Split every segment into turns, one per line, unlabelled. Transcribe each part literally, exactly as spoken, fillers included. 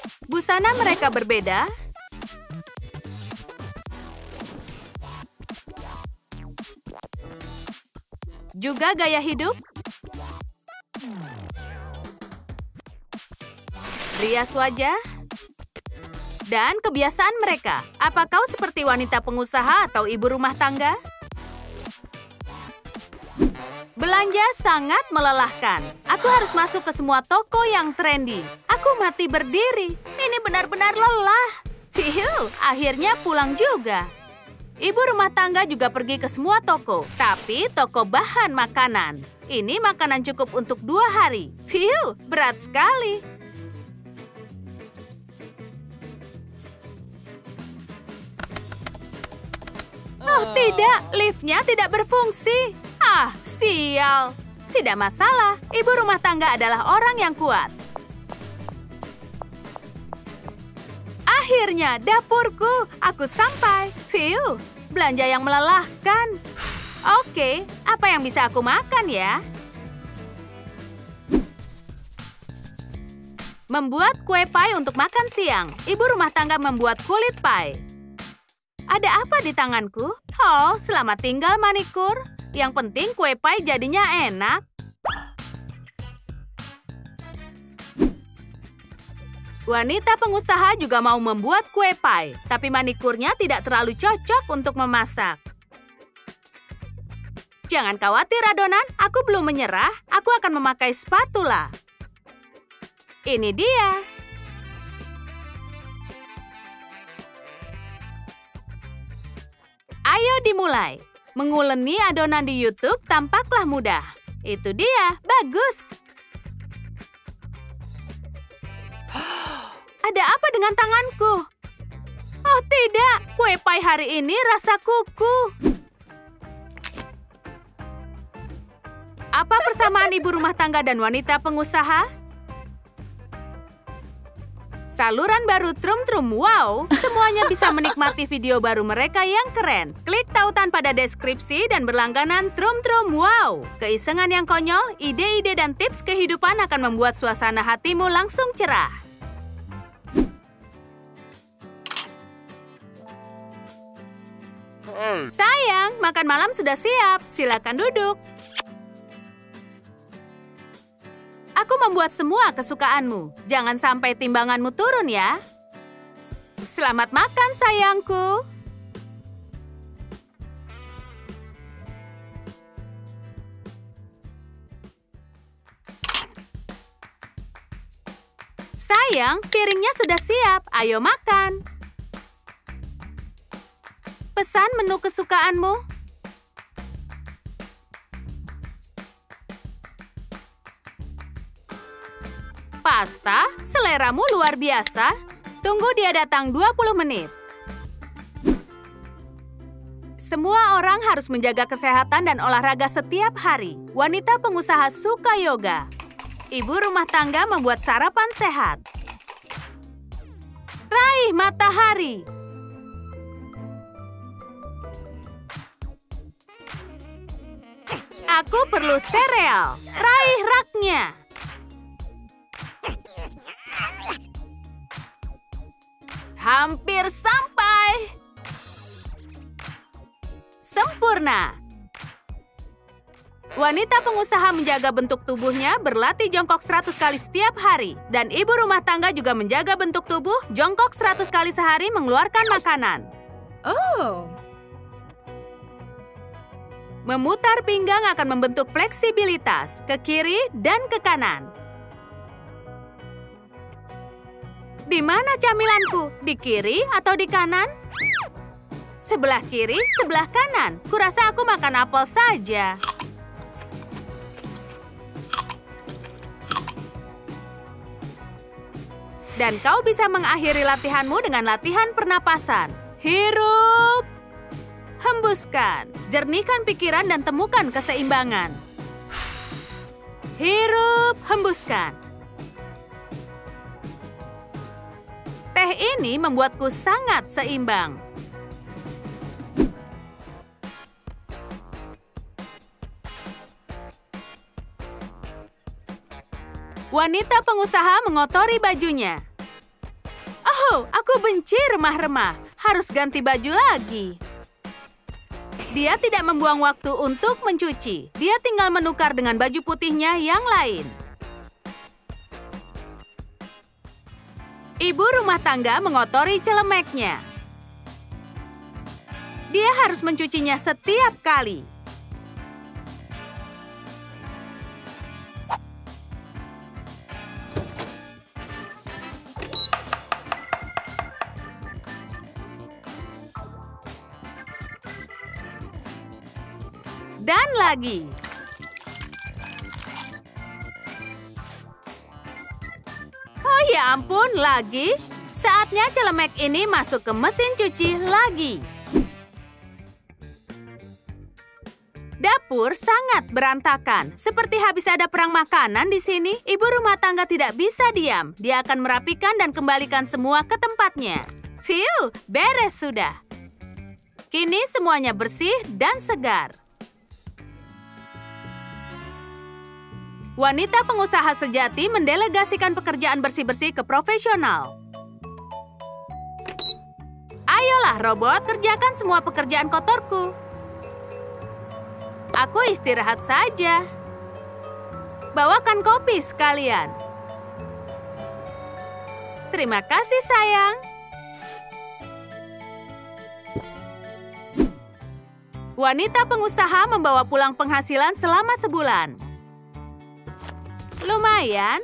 Busana mereka berbeda. Juga gaya hidup. Rias wajah. Dan kebiasaan mereka. Apa kau seperti wanita pengusaha atau ibu rumah tangga? Belanja sangat melelahkan. Aku harus masuk ke semua toko yang trendy. Aku mati berdiri. Ini benar-benar lelah. Fiu, akhirnya pulang juga. Ibu rumah tangga juga pergi ke semua toko. Tapi toko bahan makanan. Ini makanan cukup untuk dua hari. Fiu, berat sekali. Oh tidak, liftnya tidak berfungsi. Ah, sial. Tidak masalah, ibu rumah tangga adalah orang yang kuat. Akhirnya, dapurku. Aku sampai. Fiu, belanja yang melelahkan. Oke, apa yang bisa aku makan ya? Membuat kue pie untuk makan siang. Ibu rumah tangga membuat kulit pie. Ada apa di tanganku? Oh, selamat tinggal manikur. Yang penting kue pie jadinya enak. Wanita pengusaha juga mau membuat kue pie, tapi manikurnya tidak terlalu cocok untuk memasak. Jangan khawatir, adonan. Aku belum menyerah. Aku akan memakai spatula. Ini dia. Ayo dimulai. Menguleni adonan di YouTube tampaklah mudah. Itu dia, bagus. Ada apa dengan tanganku? Oh tidak, kue pie hari ini rasa kuku. Apa persamaan ibu rumah tangga dan wanita pengusaha? Saluran baru Trum Trum Wow, semuanya bisa menikmati video baru mereka yang keren. Klik tautan pada deskripsi dan berlangganan Trum Trum Wow. Keisengan yang konyol, ide-ide dan tips kehidupan akan membuat suasana hatimu langsung cerah. Sayang, makan malam sudah siap. Silakan duduk. Aku membuat semua kesukaanmu. Jangan sampai timbanganmu turun ya. Selamat makan, sayangku. Sayang, piringnya sudah siap. Ayo makan. Pesan menu kesukaanmu. Pasta, seleramu luar biasa. Tunggu dia datang dua puluh menit. Semua orang harus menjaga kesehatan dan olahraga setiap hari. Wanita pengusaha suka yoga. Ibu rumah tangga membuat sarapan sehat. Raih matahari. Aku perlu sereal. Raih raknya. Hampir sampai. Sempurna. Wanita pengusaha menjaga bentuk tubuhnya berlatih jongkok seratus kali setiap hari. Dan ibu rumah tangga juga menjaga bentuk tubuh jongkok seratus kali sehari mengeluarkan makanan.
Oh.
Memutar pinggang akan membentuk fleksibilitas ke kiri dan ke kanan. Di mana camilanku? Di kiri atau di kanan? Sebelah kiri, sebelah kanan. Kurasa aku makan apel saja. Dan kau bisa mengakhiri latihanmu dengan latihan pernapasan. Hirup. Hembuskan. Jernihkan pikiran dan temukan keseimbangan. Hirup, hembuskan. Teh ini membuatku sangat seimbang. Wanita pengusaha mengotori bajunya. Oh, aku benci remah-remah. Harus ganti baju lagi. Dia tidak membuang waktu untuk mencuci. Dia tinggal menukar dengan baju putihnya yang lain. Ibu rumah tangga mengotori celemeknya. Dia harus mencucinya setiap kali. Dan lagi. Oh ya ampun, lagi. Saatnya celemek ini masuk ke mesin cuci lagi. Dapur sangat berantakan. Seperti habis ada perang makanan di sini. Ibu rumah tangga tidak bisa diam. Dia akan merapikan dan kembalikan semua ke tempatnya. Fiu, beres sudah. Kini semuanya bersih dan segar. Wanita pengusaha sejati mendelegasikan pekerjaan bersih-bersih ke profesional. Ayolah robot, kerjakan semua pekerjaan kotorku. Aku istirahat saja. Bawakan kopi sekalian. Terima kasih, sayang. Wanita pengusaha membawa pulang penghasilan selama sebulan. Lumayan.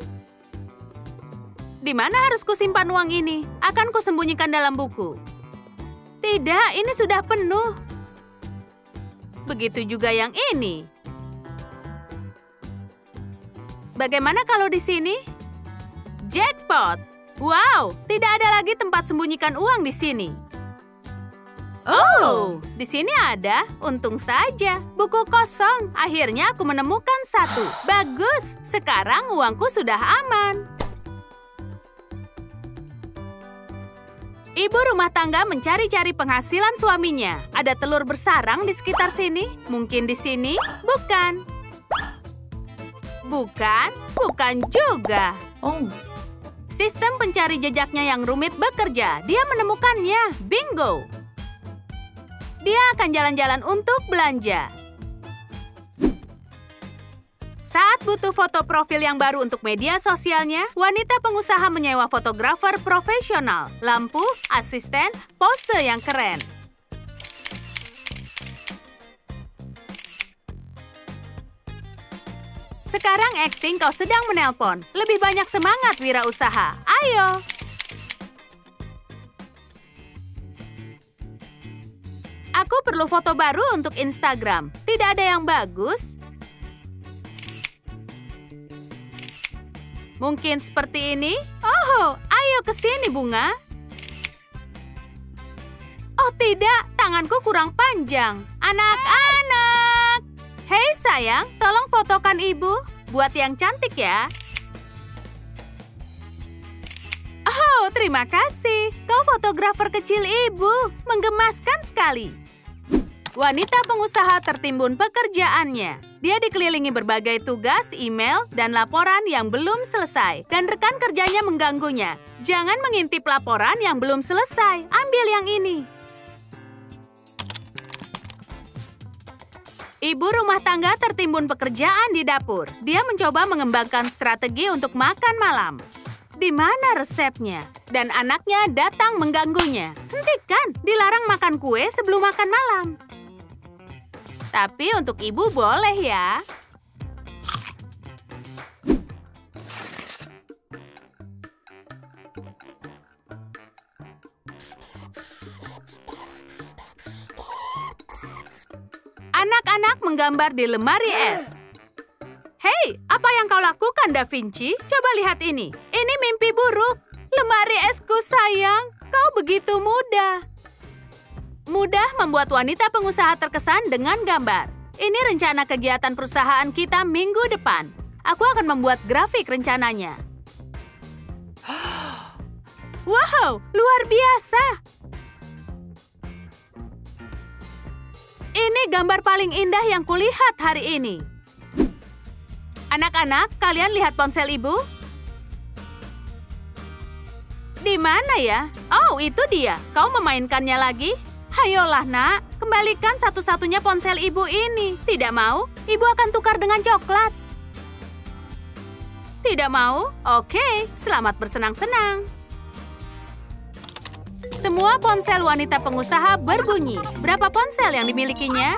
Di mana harus kusimpan uang ini? Akan kusembunyikan dalam buku. Tidak, ini sudah penuh. Begitu juga yang ini. Bagaimana kalau di sini? Jackpot! Wow, tidak ada lagi tempat sembunyikan uang di sini. Oh, di sini ada. Untung saja. Buku kosong. Akhirnya aku menemukan satu. Bagus. Sekarang uangku sudah aman. Ibu rumah tangga mencari-cari penghasilan suaminya. Ada telur bersarang di sekitar sini? Mungkin di sini? Bukan. Bukan. Bukan juga.
Oh.
Sistem pencari jejaknya yang rumit bekerja. Dia menemukannya. Bingo. Dia akan jalan-jalan untuk belanja. Saat butuh foto profil yang baru untuk media sosialnya, wanita pengusaha menyewa fotografer profesional, lampu, asisten, pose yang keren. Sekarang akting kau sedang menelpon. Lebih banyak semangat wirausaha. Ayo! Aku perlu foto baru untuk Instagram. Tidak ada yang bagus. Mungkin seperti ini? Oh, ayo ke sini, Bunga. Oh tidak, tanganku kurang panjang. Anak-anak! Hei sayang, tolong fotokan ibu. Buat yang cantik ya. Oh, terima kasih. Kau fotografer kecil ibu. Menggemaskan sekali. Wanita pengusaha tertimbun pekerjaannya. Dia dikelilingi berbagai tugas, email, dan laporan yang belum selesai. Dan rekan kerjanya mengganggunya. Jangan mengintip laporan yang belum selesai. Ambil yang ini. Ibu rumah tangga tertimbun pekerjaan di dapur. Dia mencoba mengembangkan strategi untuk makan malam. Di mana resepnya? Dan anaknya datang mengganggunya. Hentikan, dilarang makan kue sebelum makan malam. Tapi untuk ibu boleh ya. Anak-anak menggambar di lemari es. Hei, apa yang kau lakukan, Da Vinci? Coba lihat ini. Ini mimpi buruk. Lemari esku, sayang. Kau begitu mudah. Mudah membuat wanita pengusaha terkesan dengan gambar. Ini rencana kegiatan perusahaan kita minggu depan. Aku akan membuat grafik rencananya. Wow, luar biasa! Ini gambar paling indah yang kulihat hari ini. Anak-anak, kalian lihat ponsel ibu? Di mana ya? Oh, itu dia. Kau memainkannya lagi? Hayolah, nak. Kembalikan satu-satunya ponsel ibu ini. Tidak mau? Ibu akan tukar dengan coklat. Tidak mau? Oke, selamat bersenang-senang. Semua ponsel wanita pengusaha berbunyi. Berapa ponsel yang dimilikinya?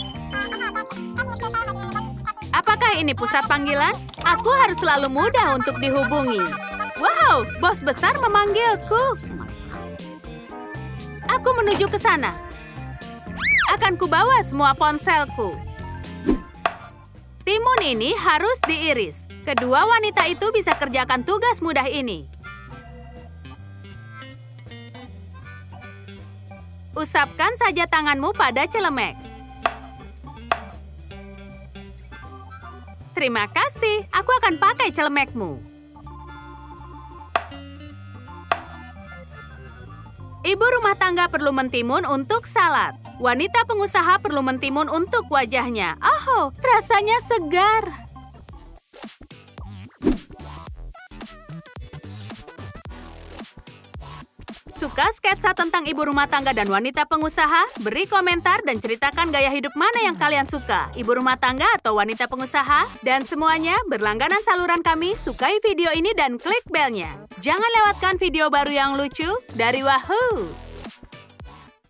Apakah ini pusat panggilan? Aku harus selalu mudah untuk dihubungi. Wow, bos besar memanggilku. Aku menuju ke sana. Akan kubawa semua ponselku. Timun ini harus diiris. Kedua wanita itu bisa kerjakan tugas mudah ini. Usapkan saja tanganmu pada celemek. Terima kasih, aku akan pakai celemekmu. Ibu rumah tangga perlu mentimun untuk salad. Wanita pengusaha perlu mentimun untuk wajahnya. Oh, rasanya segar. Suka sketsa tentang ibu rumah tangga dan wanita pengusaha? Beri komentar dan ceritakan gaya hidup mana yang kalian suka, ibu rumah tangga atau wanita pengusaha? Dan semuanya, berlangganan saluran kami, sukai video ini dan klik belnya. Jangan lewatkan video baru yang lucu dari Wahoo!